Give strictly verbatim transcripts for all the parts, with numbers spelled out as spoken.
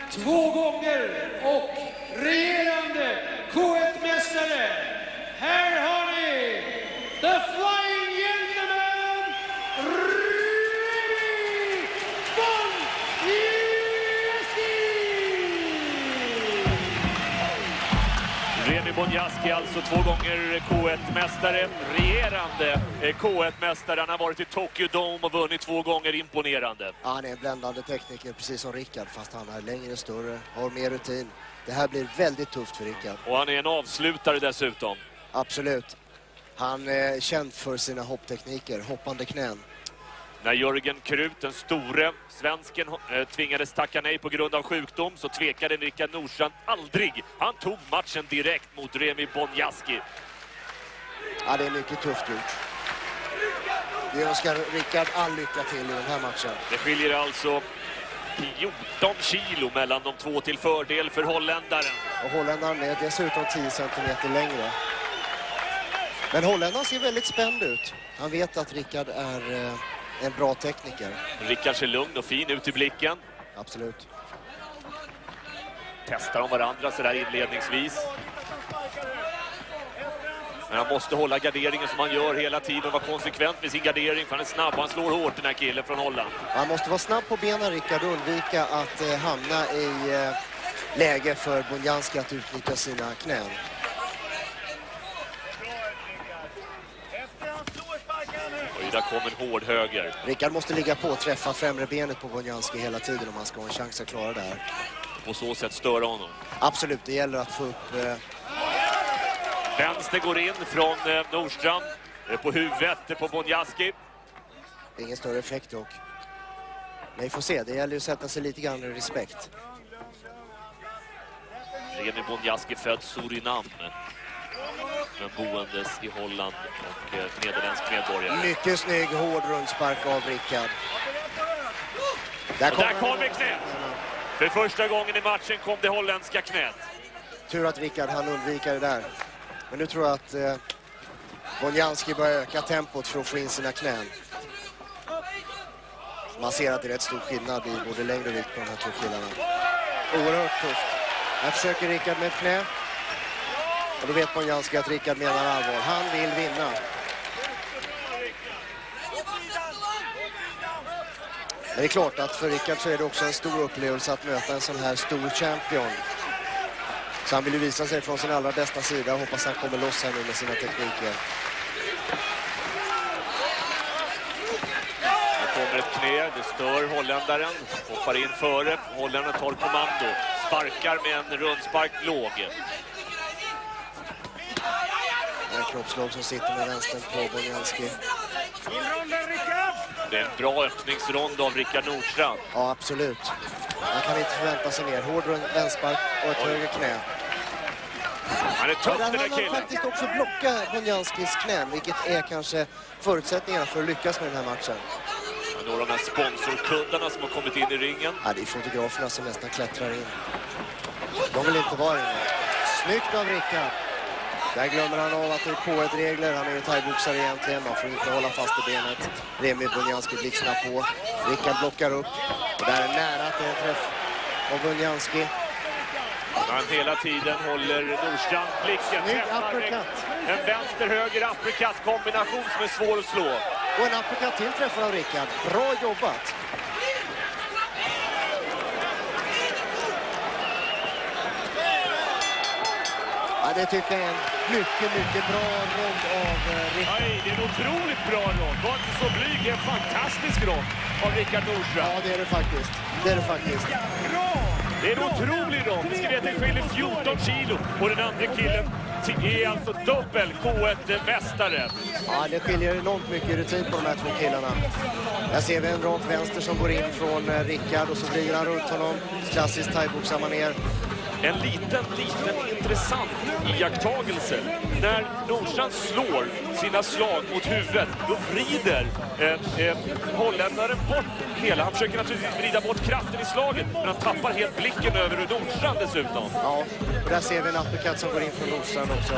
två gånger och regerande K ett-mästare. Här har ni The Flying Gentleman, Remi Bonjasky! Remi Bonjasky alltså två gånger K ett-mästare, regerande K ett-mästare. Han har varit i Tokyo Dome och vunnit två gånger, imponerande. Ja, han är en bländande tekniker, precis som Rickard, fast han är längre, större, har mer rutin. Det här blir väldigt tufft för Rickard. Och han är en avslutare dessutom. Absolut. Han är känd för sina hopptekniker, hoppande knän. När Jörgen Krut, den store svensken, tvingades tacka nej på grund av sjukdom, så tvekade Rickard Nordstrand aldrig. Han tog matchen direkt mot Remi Bonjasky. Ja, det är mycket tufft gjort. Vi önskar Rickard all lycka till i den här matchen. Det skiljer alltså fjorton kilo mellan de två till fördel för holländaren. Och holländaren är dessutom tio centimeter längre. Men holländaren ser väldigt spänd ut. Han vet att Rickard är eh, en bra tekniker. Rickard ser lugn och fin ut i blicken. Absolut. Testar de varandra så där inledningsvis. Men han måste hålla garderingen som han gör hela tiden och vara konsekvent med sin gardering, för han är snabb och han slår hårt, den här killen från Holland. Han måste vara snabb på benen, Rickard, och undvika att eh, hamna i eh, läge för Bonjasky att utnyttja sina knän. Och där kommer en hård höger. Rickard måste ligga på och träffa främre benet på Bonjasky hela tiden om han ska ha en chans att klara det här. På så sätt störa honom. Absolut, det gäller att få upp... Eh... Vänster går in från eh, Nordstrand på huvudet på Bonjasky. Ingen större effekt dock. Men vi får se, det gäller att sätta sig lite grann i respekt. Remi Bonjasky född Surinam, men boendes i Holland och eh, nederländsk medborgare. Mycket snygg, hård rundspark av Rickard. Där kom, där kom det knät. För första gången i matchen kom det holländska knät. Tur att Rickard hann undvika det där. Men nu tror jag att eh, Bonjasky börjar öka tempot för att få in sina knän. Man ser att det är rätt stor skillnad i både längd och vikt på de här två killarna. Oerhört tufft. Här försöker Rickard med ett knä. Och då vet Bonjasky att Rickard menar allvar. Han vill vinna. Men det är klart att för Rickard så är det också en stor upplevelse att möta en sån här stor champion. Så han vill ju visa sig från sin allra bästa sida och hoppas att han kommer loss här nu med sina tekniker. Här kommer ett knä, det stör holländaren. Hoppar in före, holländaren tar kommando. Sparkar med en rundspark låg. En kroppslag som sitter med vänstern på Bonjasky. Det är en bra öppningsrond av Rickard Nordstrand. Ja, absolut. Man kan inte förvänta sig mer. Hård vänsterspark och ett höger knä. Han är tuff, ja, den här killen. Han har faktiskt också blockat Bonjaskys knän, vilket är kanske förutsättningarna för att lyckas med den här matchen. Ja, några av de här sponsorkundarna som har kommit in i ringen. Ja, det är fotograferna som nästan klättrar in. De vill inte vara inne. Snyggt av Rickard. Där glömmer han av att det är K ett-regler. Han är ju thaiboxare egentligen. Man får inte hålla fast i benet. Remi Bonjasky blixtrar på. Rickard blockar upp. Och där är nära att det är en träff av Bonjasky. Han hela tiden håller Nordstrand blicken. Snygg uppercut. En vänster-höger uppercut-kombination som är svår att slå. Och en uppercut till träffar av Rickard. Bra jobbat. Ja, det tycker jag är en mycket, mycket bra rond av Rickard. Nej, det är en otroligt bra rond. Var inte så blyg, det är en fantastisk rond av Rickard Nordstrand. Ja, det är det faktiskt. Det är det faktiskt. Det är en otrolig rond. Vi ska veta att det skiljer fjorton kilo. Och den andra killen är alltså dubbel K ett-mästare. Ja, det skiljer enormt mycket rutin på de här två killarna. Där ser vi en rond vänster som går in från Rickard och så blir han runt honom. Klassiskt thaiboxarmanér. En liten, liten intressant iakttagelse. När Nordstrand slår sina slag mot huvudet, då vrider eh, eh, holländaren bort hela. Han försöker naturligtvis vrida bort kraften i slaget, men han tappar helt blicken över Nordstrand dessutom. Ja, och där ser vi en uppercut som går in från Nordstrand också.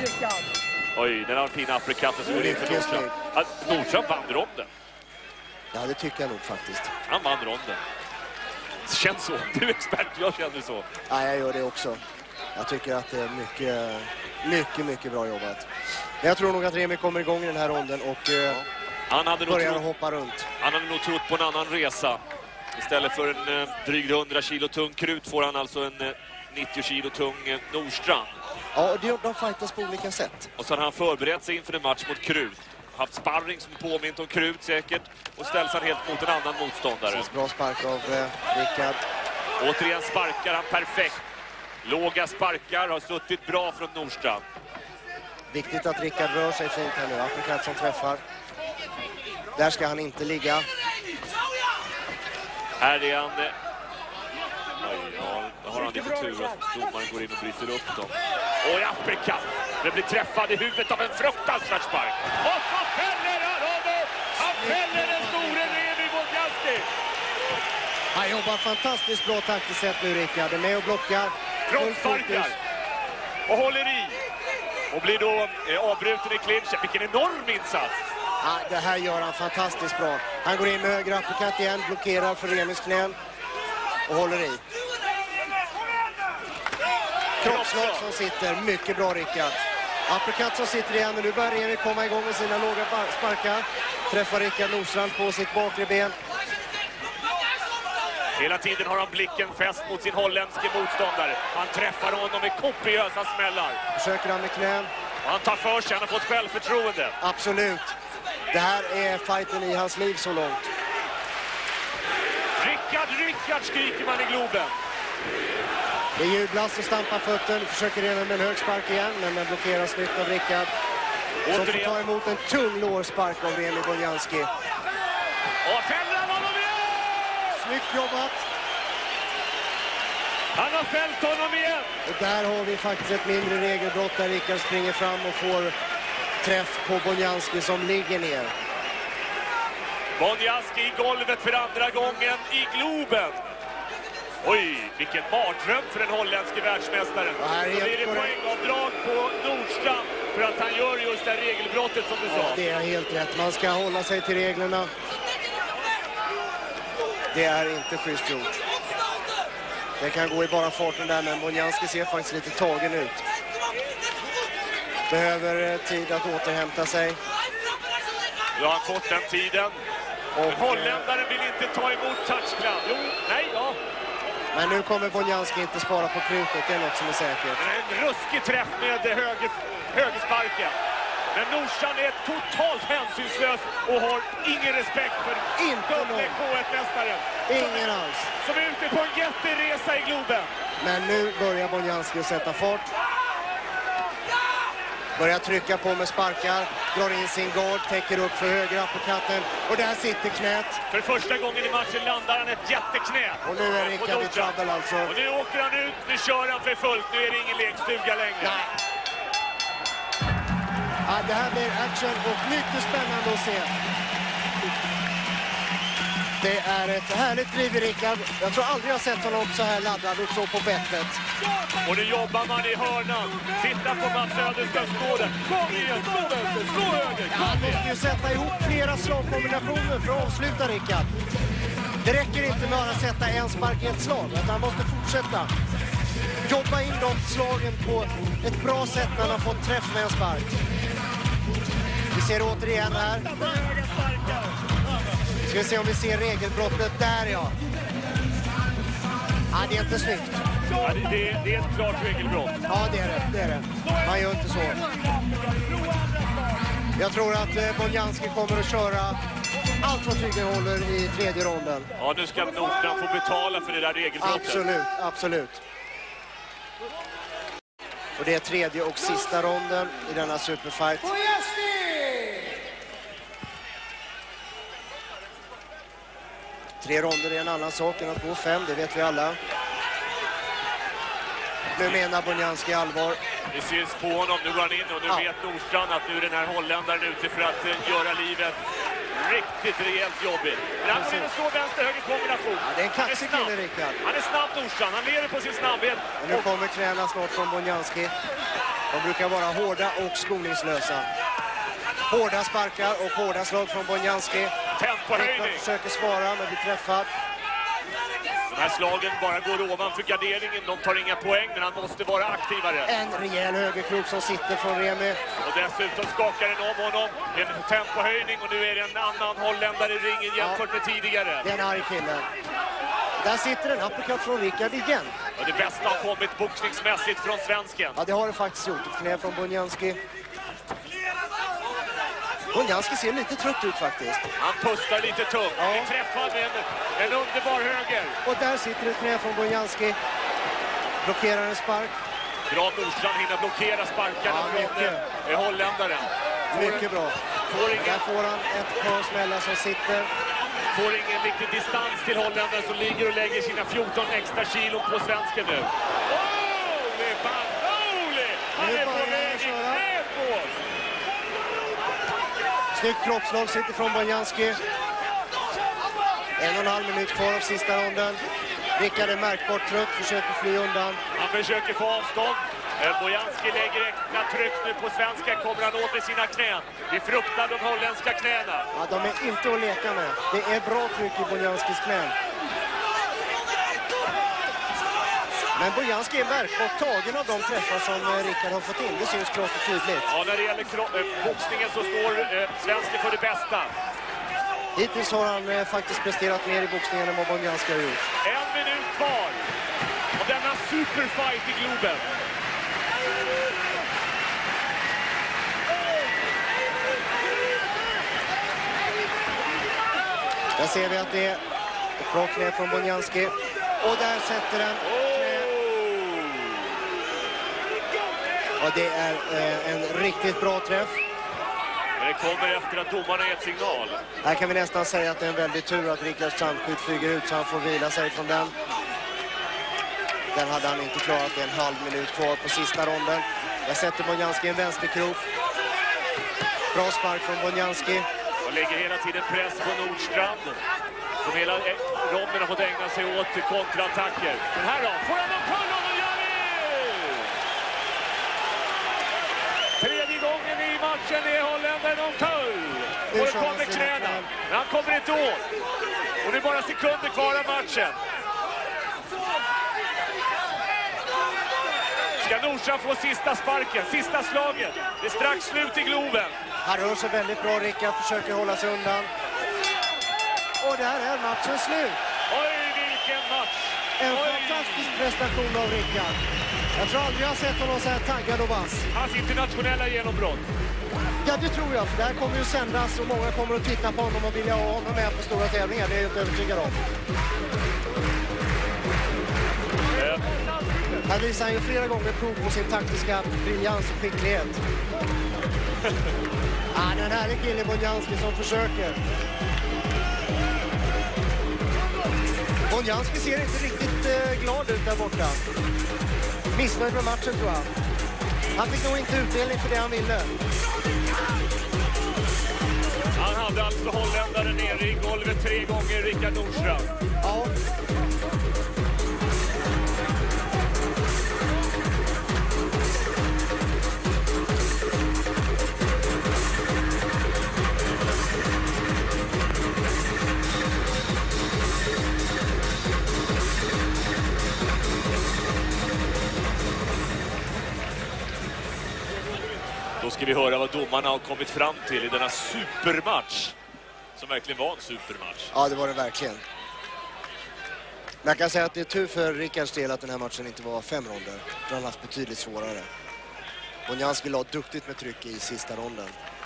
Oj, den har en fin uppercut som går in för Nordstrand. Nordstrand vann ronden. Ja, det tycker jag nog faktiskt. Han vann ronden. Det känns så. Du är expert, jag känner så. Ja, jag gör det också. Jag tycker att det är mycket, mycket, mycket bra jobbat. Men jag tror nog att Remi kommer igång i den här ronden och ja. han hade nog börjar trott, hoppa runt. Han hade nog trott på en annan resa. Istället för en eh, drygt hundra kilo tung Krut får han alltså en eh, nittio kilo tung eh, Nordstrand. Ja, och de, de fightas på olika sätt. Och så har han förberett sig inför en match mot Krut. Haft sparring som påmint om Krut säkert. Och ställs han helt mot en annan motståndare. Precis, bra spark av eh, Rickard. Återigen sparkar han perfekt. Låga sparkar har suttit bra från Nordstrand. Viktigt att Rickard rör sig fint här nu. Uppercut som träffar. Där ska han inte ligga. Här är han... Eh... Oj, ja, då har han lite tur att domaren går in och bryter upp dem. Och i uppercut. Det blir träffad i huvudet av en fruktansvärd spark. Och så fäller han honom! Han fäller den store Remi Bonjasky! Han jobbar fantastiskt bra taktiskt sett nu, Rickard. Är med och blockar. Frontsparkar. Och håller i. Och blir då eh, avbruten i clinchen. Vilken enorm insats! Ja, det här gör han fantastiskt bra. Han går in med höger uppercut igen, blockerar för Remis knän och håller i. Kroppslag som sitter, mycket bra Rickard. Uppercut som sitter igen och nu börjar Remi komma igång med sina låga sparkar. Träffar Rickard Nordstrand på sitt bakre ben. Hela tiden har han blicken fäst mot sin holländske motståndare. Han träffar honom med kopiösa smällar. Försöker han med knän. Och han tar för sig, han har fått självförtroende. Absolut. Det här är fighten i hans liv så långt. Rickard, Rickard skriker man i Globen. Det jublas och stampar fötten. Försöker redan med en hög spark igen, men den blockeras snyggt av Rickard. Som får ta emot en tung lårspark av Remi Bonjasky. Och fäller han honom igen! Snyggt jobbat. Han har fällt honom igen. Och där har vi faktiskt ett mindre regelbrott där Rickard springer fram och får träff på Bonjasky som ligger ner. Bonjasky i golvet för andra gången i Globen. Oj, vilken mardröm för den holländske världsmästaren. Det här är Då blir det korrekt. poängavdrag på Nordstrand för att han gör just det regelbrottet som du Ja, sa. det är helt rätt. Man ska hålla sig till reglerna. Det är inte schysst gjort. Det kan gå i bara farten där, men Bonjasky ser faktiskt lite tagen ut. Behöver tid att återhämta sig. Nu har han fått den tiden. Och, Men holländaren vill inte ta emot touchcloud. Jo, nej, ja. Men nu kommer Bonjasky inte spara på krutet, det är något som är säkert. Det är en ruskig träff med höger, högersparken. Men Nordstrand är totalt hänsynslös och har ingen respekt för Inte någon. K ett-mästaren. Ingen alls. Som är ute på en jätteresa i Globen. Men nu börjar Bonjasky sätta fart. Börjar trycka på med sparkar, drar in sin guard, täcker upp för höger uppercutten. Och där sitter knät. För första gången i matchen landar han ett jätteknä. Och nu är Rickard i trouble alltså. Och nu åker han ut, nu kör han för fullt. Nu är det ingen lekstuga längre. Nej. Ja, det här blir action och mycket spännande att se. Det är ett härligt driv i Rickard. Jag tror aldrig jag har sett honom så här laddad och så på bettet. Och nu jobbar man i hörnan. Titta på Mats Söderström, stå där. Kom igen, slå vänster, slå höger, Ja, kom han måste igen. ju sätta ihop flera slagkombinationer för att avsluta Rickard. Det räcker inte med att sätta en spark i ett slag, utan han måste fortsätta. Jobba in de slagen på ett bra sätt när han har fått träff med en spark. Vi ser återigen här. Ska vi se om vi ser regelbrottet där, ja. Ja, det är inte snyggt. Ja, det, det, det är ett klart regelbrott. Ja, det är det. Det är det. Man gör inte så. Jag tror att eh, Bonjasky kommer att köra allt vad Tryggen håller i tredje ronden. Ja, nu ska Nordstrand få betala för det där regelbrottet. Absolut, absolut. Och det är tredje och sista ronden i denna superfight. Tre ronder är en annan sak än att gå fem, det vet vi alla. Nu menar Bonjasky allvar. Det syns på honom, nu går han in och nu Ja. vet Nordstrand att nu är den här holländaren ute för att uh, göra livet riktigt rejält jobbigt. Men han går in och slår vänster-höger kombination. Ja, det är en Han är kaxig snabb. kille, Rickard. Han är snabb, Nordstrand. Han lever på sin snabbhet. Och nu kommer knäna snart från Bonjasky. De brukar vara hårda och skoningslösa. Hårda sparkar och hårda slag från Bonjasky. tempohöjning. Rickard försöker svara men blir träffad. De här slagen bara går ovanför garderingen. De tar inga poäng, men han måste vara aktivare. En rejäl högerkrok som sitter från Remi. Och dessutom skakar den om honom. En tempohöjning och nu är det en annan holländare i ringen jämfört ja. med tidigare. Det är en arg kille. Där sitter en uppercut från Rickard igen. Och det bästa har kommit boxningsmässigt från svensken. Ja, det har det faktiskt gjort. Ett knä från Bonjanski. Bonjanski ser lite trött ut faktiskt. Han pustar lite tungt. Ja. Han är träffad med en, en underbar höger. Och där sitter ett knä från Bonjanski. Blockerar en spark. Bra Nordstrand hinner blockera sparkarna ja, från eh, holländaren. Får mycket en, bra. Får ingen, där får han ett par smällar som sitter. Får ingen riktig distans till holländaren som ligger och lägger sina fjorton extra kilo på svensken nu. Holy Holy! Han är på väg i knä på oss! Snyggt kroppslag sitter från Bonjanski. En och en halv minut kvar av sista ronden. Rickard är märkbart trött, försöker fly undan. Han försöker få avstånd. Bonjanski lägger extra tryck nu på svenska. Kommer han åt med sina knän. Vi fruktar de holländska knäna. Ja, de är inte att leka med. Det är bra tryck i Bonjanskis knän. Men Bonjanski är märkbart tagen av de träffar som Rickard har fått in. Det syns klart och tydligt. Ja, när det gäller äh, boxningen så står äh, svensken för det bästa. Hittills har han äh, faktiskt presterat mer i boxningen än vad Bonjanski har gjort. En minut kvar av denna superfight i Globen. Där ser vi att det är ett bra knä från Bonjanski. Och där sätter den. Och det är eh, en riktigt bra träff. Men det kommer efter att domarna gett signal. Här kan vi nästan säga att det är en väldigt tur att Rickard Strandskydd flyger ut så han får vila sig från den. Den hade han inte klarat, det är en halv minut kvar på sista ronden. Jag sätter Bonjanski en vänsterkrok. Bra spark från Bonjanski. Han lägger hela tiden press på Nordstrand. Som hela ronden har fått ägna sig åt kontraattacker. Men här då, får han någon pull och då gör det! Tredje gången i matchen är holländaren omkull. Och det kommer knäna. Men han kommer inte åt. Och det är bara sekunder kvar av matchen. Ska Nordstrand få sista sparken, sista slaget. Det är strax slut i Globen. Han rör sig väldigt bra, Rickard försöker hålla sig undan. Och där är matchen slut. Oj, vilken match! En Oj. fantastisk prestation av Rickard. Jag tror aldrig jag har sett honom så här taggad och vass. Hans internationella genombrott. Ja, det tror jag. För det här kommer ju sändas och många kommer att titta på honom och vilja ha honom med på stora tävlingar. Det är jag inte övertygad om. Eh. Här visar han ju flera gånger prov på sin taktiska briljans och skicklighet. Ja, den här är killen Bonjanski som försöker. Bonjanski ser inte riktigt eh, glad ut där borta. Missnöjd med matchen tror jag. Han fick nog inte utdelning för det han ville. Han hade alltså holländaren nere i golvet tre gånger, Rickard Nordstrand. Ja. Då ska vi höra vad domarna har kommit fram till i denna supermatch. Som verkligen var en supermatch. Ja, det var det verkligen. Men jag kan säga att det är tur för Rickards del att den här matchen inte var fem ronder. För han har haft betydligt svårare. Bonjanski la duktigt med tryck i sista ronden.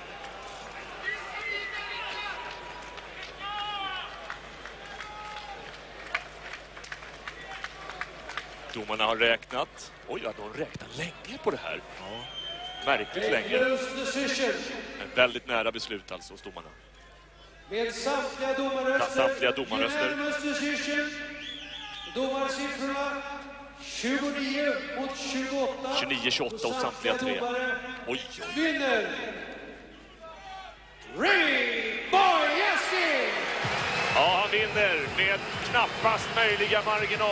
Domarna har räknat. Oj, ja, de räknar länge på det här. Ja. Märkligt länge. En väldigt nära beslut alltså hos domarna. Med samtliga domarröster. Samtliga domarröster. Domarsiffrorna tjugonio mot tjugoåtta. tjugonio tjugoåtta och samtliga tre. Oj, oj. Vinner Ray Bonjanski. Ja, han vinner med knappast möjliga marginal.